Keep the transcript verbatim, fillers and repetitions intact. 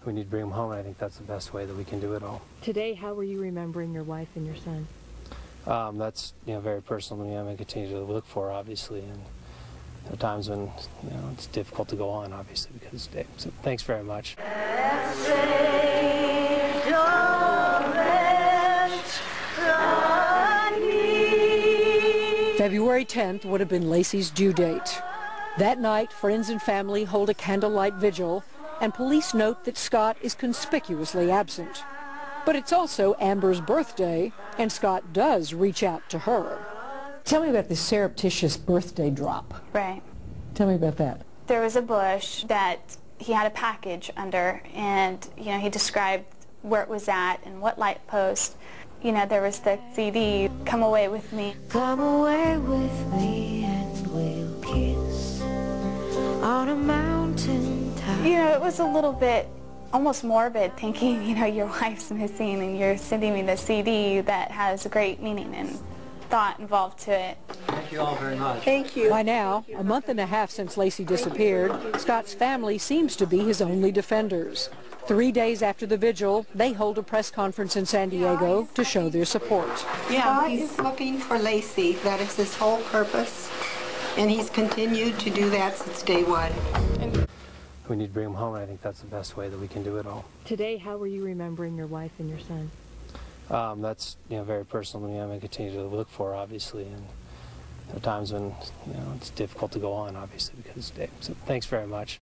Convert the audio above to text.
We need to bring them home, and I think that's the best way that we can do it all. Today, how were you remembering your wife and your son? Um, that's you know very personal to me. I'm going to continue to look for, obviously, and there are times when you know it's difficult to go on, obviously, because they, so thanks very much. February tenth would have been Laci's due date. That night, friends and family hold a candlelight vigil, and police note that Scott is conspicuously absent. But it's also Amber's birthday, and Scott does reach out to her. Tell me about this surreptitious birthday drop. Right. Tell me about that. There was a bush that he had a package under, and you know he described where it was at and what light post. You know, there was the C D, Come Away With Me. Come away with me and we'll kiss on a mountain top. You know, it was a little bit almost morbid, thinking, you know, your wife's missing and you're sending me the C D that has a great meaning and thought involved to it. Thank you all very much. Thank you. By now, a month and a half since Laci disappeared, Scott's family seems to be his only defenders. Three days after the vigil, they hold a press conference in San Diego to show their support. Yeah, he's looking for Laci. That is his whole purpose, and he's continued to do that since day one. We need to bring them home, and I think that's the best way that we can do it all. Today, how were you remembering your wife and your son? Um, that's you know very personal to me. I'm going to continue to look for, obviously, and there are times when you know it's difficult to go on, obviously, because they, so thanks very much.